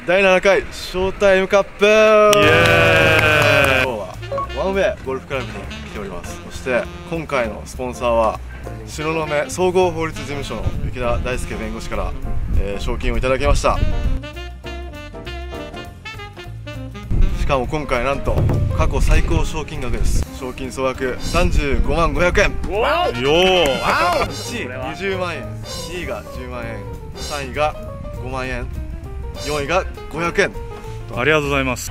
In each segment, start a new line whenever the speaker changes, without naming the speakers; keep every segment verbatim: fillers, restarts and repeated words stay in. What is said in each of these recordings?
だいななかいショータイムカップ、イエーイ。今日はワンウェイゴルフクラブに来ております。そして今回のスポンサーは東雲総合法律事務所の雪田大輔弁護士から、えー、賞金をいただきました。しかも今回なんと過去最高賞金額です。賞金総額さんじゅうごまんごひゃくえん。よー、いちいにじゅうまんえん、にいがじゅうまんえん、さんいがごまんえん、よんいがごひゃくえん。
ありがとうございます。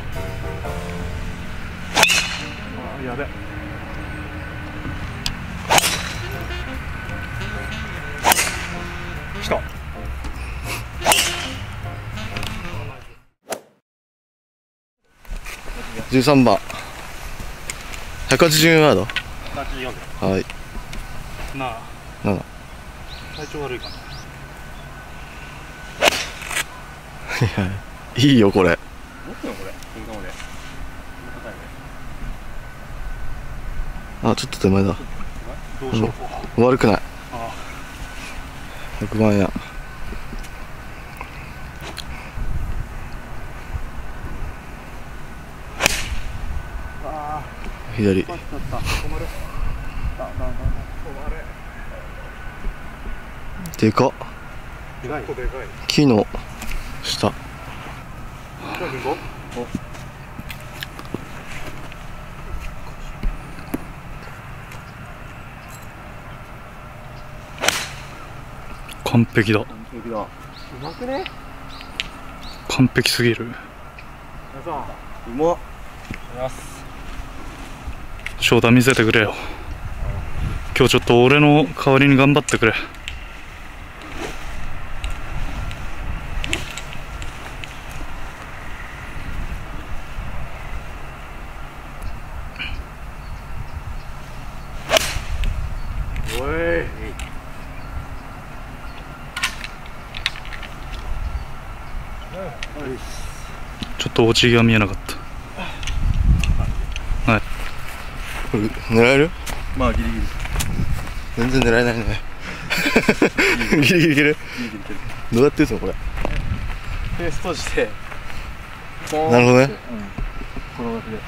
あ、やべ。来た。
じゅうさんばんひゃくはちじゅうヤード。
ひゃくはちじゅうよんだ。
はい。
なあ。
なな。
体調悪いかな。
いや、いいよこれ。
持ってんのこれ。今まで。
あ、ちょっと手前だ。
どうしよう。
悪くない。
ああ。
ひゃくまんえん。左。でかっ。木の下。
完璧だ。
完璧だ。うまくね？
完璧すぎる。
うまっ。
翔太見せてくれよ。今日ちょっと俺の代わりに頑張ってくれ。
おい。
ちょっと落ちが見えなかった。はい。
これ狙える？
まあギリギリ。
全然狙えないね。ギリギリいける？どうやって打つのこれ？
フェース閉じて。
なるほどね。
この枠で。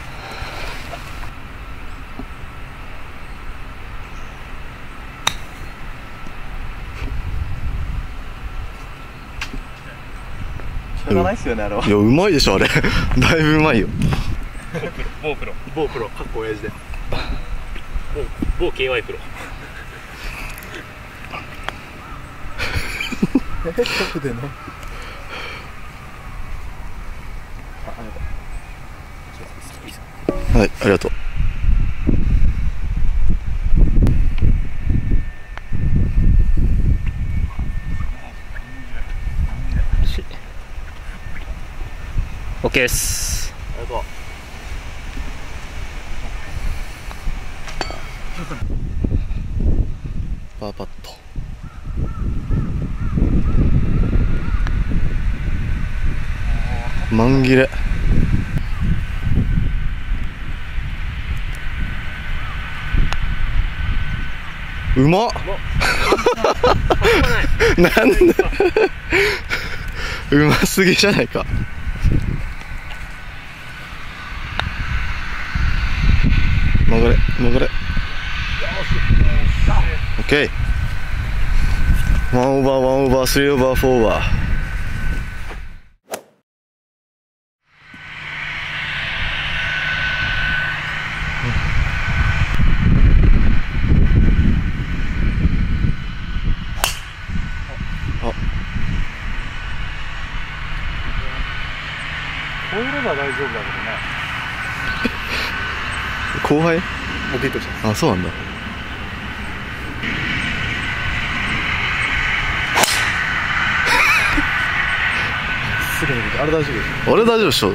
しょうがないっすよねあれは。
いや、うまいでしょあれ。だいぶうまいよ。
某プロ、某プロ、かっこ親父で。某 ケーワイ プロ。
え、直でね。はい、ありがとう。
オッケーです。
ありがとう。パーパット。万切れ。うまっ。なんでうますぎじゃないか。曲がれ曲がれ。オッケー。ワンオーバーワンオーバースリーオーバーフォーオーバー。
超えれば大丈夫だけどね。
後輩？
もうゲットします。
あ、そうなんだ。すぐにあれ大丈夫でしょ。あれ大丈夫でしょ。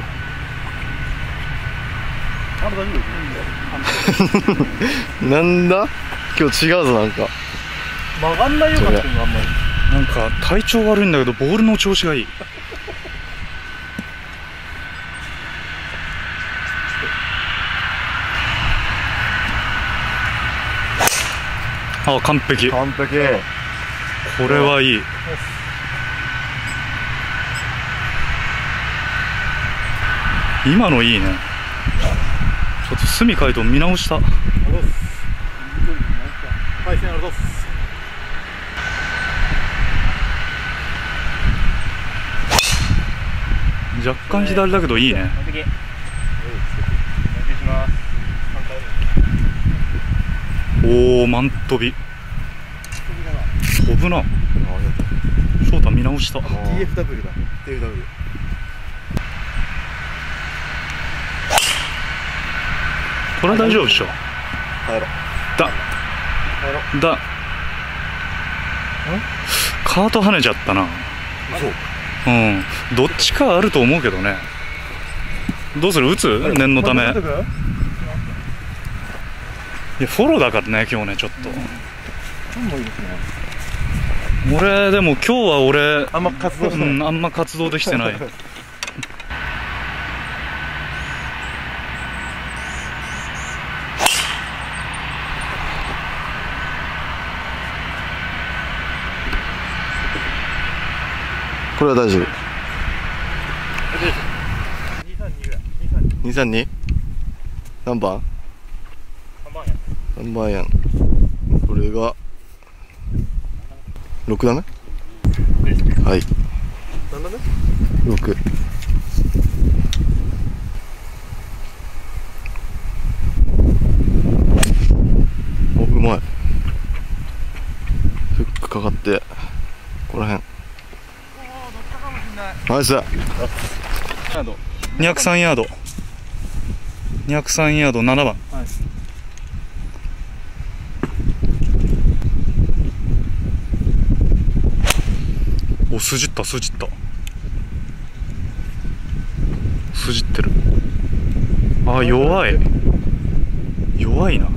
あれ大丈夫です。
なんだ今日違うぞ。なんか
曲がんないよかったのあんまり。なんか体調悪いんだけどボールの調子がいい。あ、完璧。
完璧。
これはいい。
今のいいね。ちょっと隅海斗見直した。
対戦ありがとうございます。
若干左だけどいいね。おお、マン飛び飛ぶな。翔太見直した。
ティーエフダブリュー だ。 ティーエフダブリュー。
これは大丈夫でしょ。
帰ろう。
だだカート跳ねちゃったな。うん、どっちかあると思うけどね。どうする、打つ、念のため。いや、フォローだからね今日ね、ちょっと。俺でも今日は俺
あんま活動してない、
うん、あんま活動できてない。
これは大丈夫。にさんに。何番？何番やん。これがろくだね。はい。何だね？ろく。お、うまい。フックかかってここら辺。ナイス。
にひゃくさんヤード、にひゃくさんヤードななばん、はい、お、筋った筋った筋ってる。あー、弱い弱いな。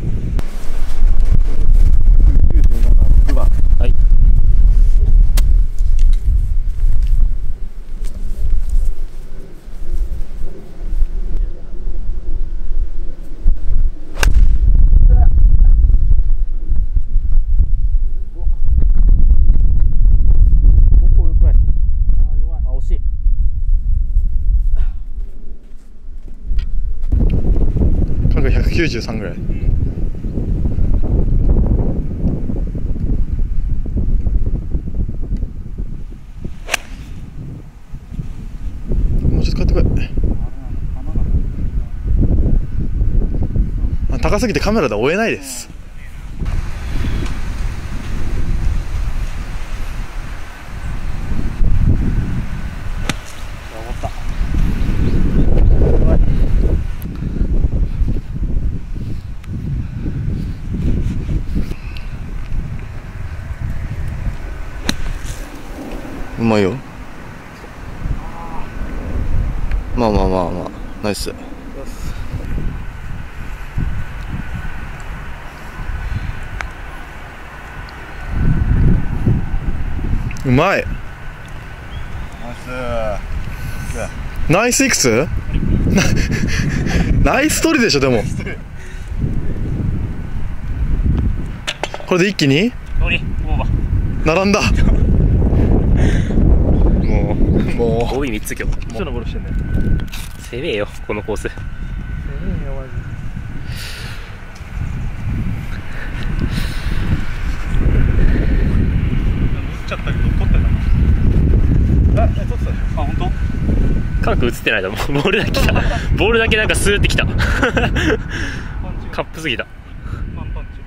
はい。
ひゃくきゅうじゅうさんぐらい。もうちょっと買ってこい。あ、高すぎてカメラで追えないです。うまいよ。まあまあまあまあ、ナイス。うまい。ナイスいくつ？ナイス取りでしょ。でもこれで一気に並んだ。もうもう
多いみっつ今日。
一緒のボールしてんね。
攻めえよこのコース。
攻めえよマジで。打っちゃったけど取ってた。あ、取ってたでしょ。あ、本当？
カーク映ってないだもん。ボールだけ来た。ボールだけなんかスーってきた。カップすぎた。
パンパンチ。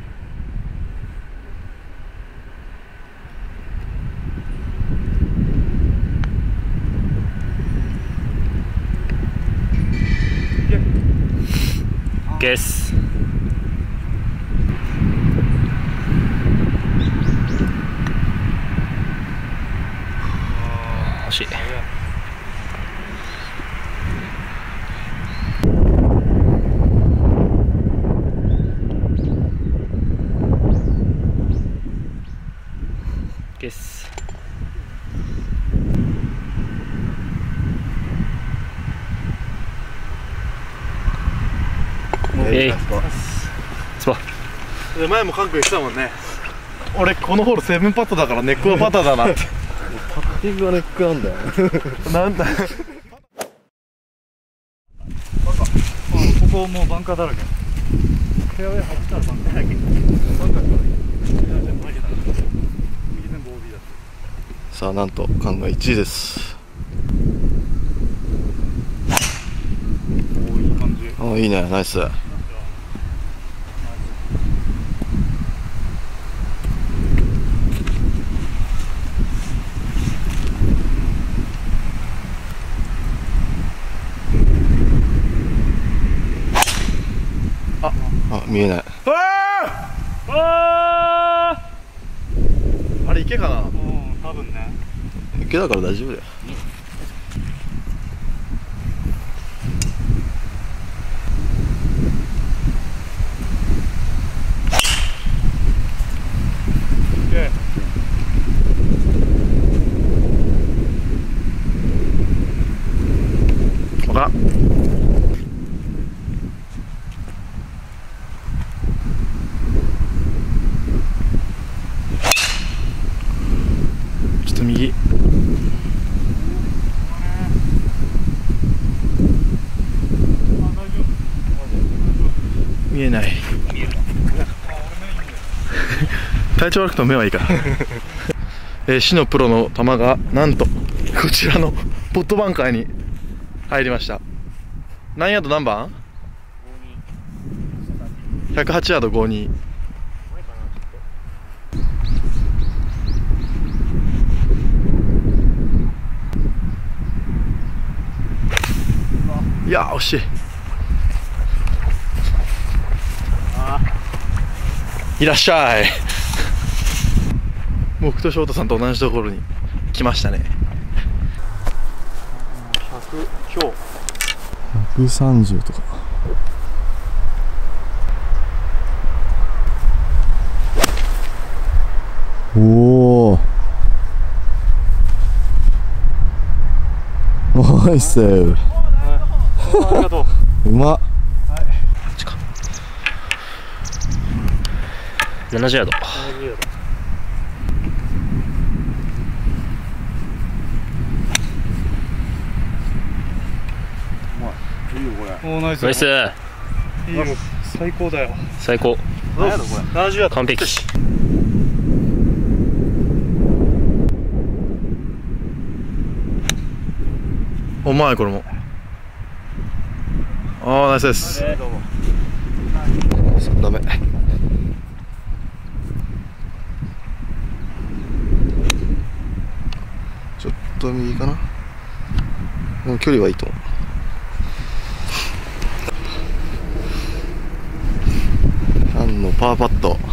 ゲス。惜しい。ゲス。えい。スパ。
で前も韓国言ってたもんね。俺このホールセブンパットだからネックはパターだなって。パッティングはネックなんだよ。なんだ。
こもうバンカーだらけ。フェアウェイ外したらバンカーだらけ。バンカーだらけ。
さあなんとカンがいちいです。
おお、いい感じ。
ああ、いいね、ナイス。あ、あ、見えない。
あ
あれ池かな。
あ、うん、多分ね。
池だから大丈夫だよ。ほら。ちょっと右。見えない。体調悪くても目はいいから。えー、市のプロの球がなんとこちらのポットバンカーに入りました。何ヤード何番？ひゃくはちヤードごじゅうに。いやー惜しい。いらっしゃい。僕と翔太さんと同じところに来ましたね。ひゃく強。ひゃくさんじゅうとか。おお。ナイス。
ありがとう。
うまっ。
ななじゅうヤード。
おお、ナイス。
ナイス。
いいよ、最高だよ。
最高。
何やろこれ。ななじゅうヤード。
完璧。
うまいこれも。ああ、ナイスです。さん打目。ちょっと右かな。でも距離はいいと思う。アンのパーパット。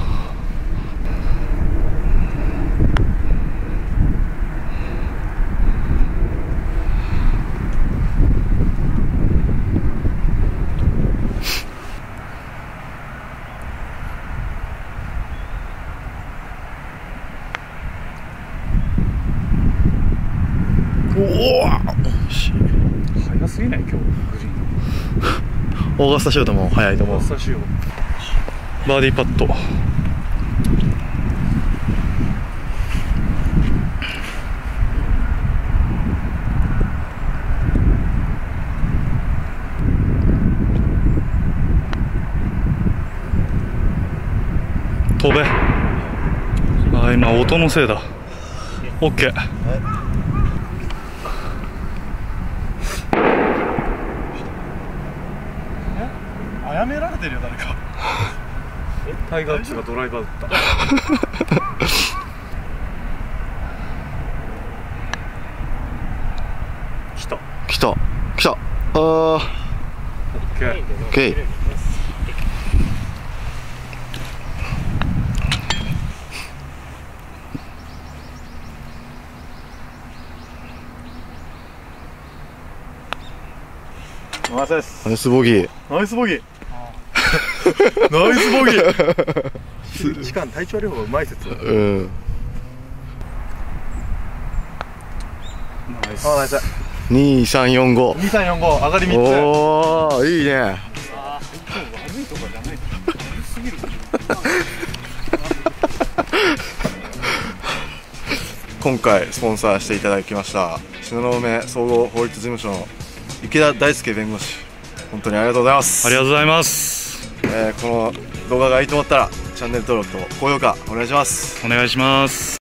おお、
早すぎない今日グリーン。
オーガスタショートも早いと思う。
スタシオ
バーディーパット。飛べ。あー、今音のせいだ。オッケー。
あやめられてるよ誰か。タイガーッチがドライバーだった。来た
来た来た。あー、オッ
ケー。
ケー。
ナイスです。
ナイスボギー。
ナイスボギー。
ナイスボギー。
時間体調悪い方がうまい説。
うん。
ナイス。
あ、ナイス。二三四五。
二三四五上がり三つ。
おお、いいね。
悪いとかじゃない。悪すぎる。
今回スポンサーしていただきました東雲総合法律事務所の池田大輔弁護士本当にありがとうございます。
ありがとうございます。
えー、この動画がいいと思ったらチャンネル登録と高評価お願いします。
お願いします。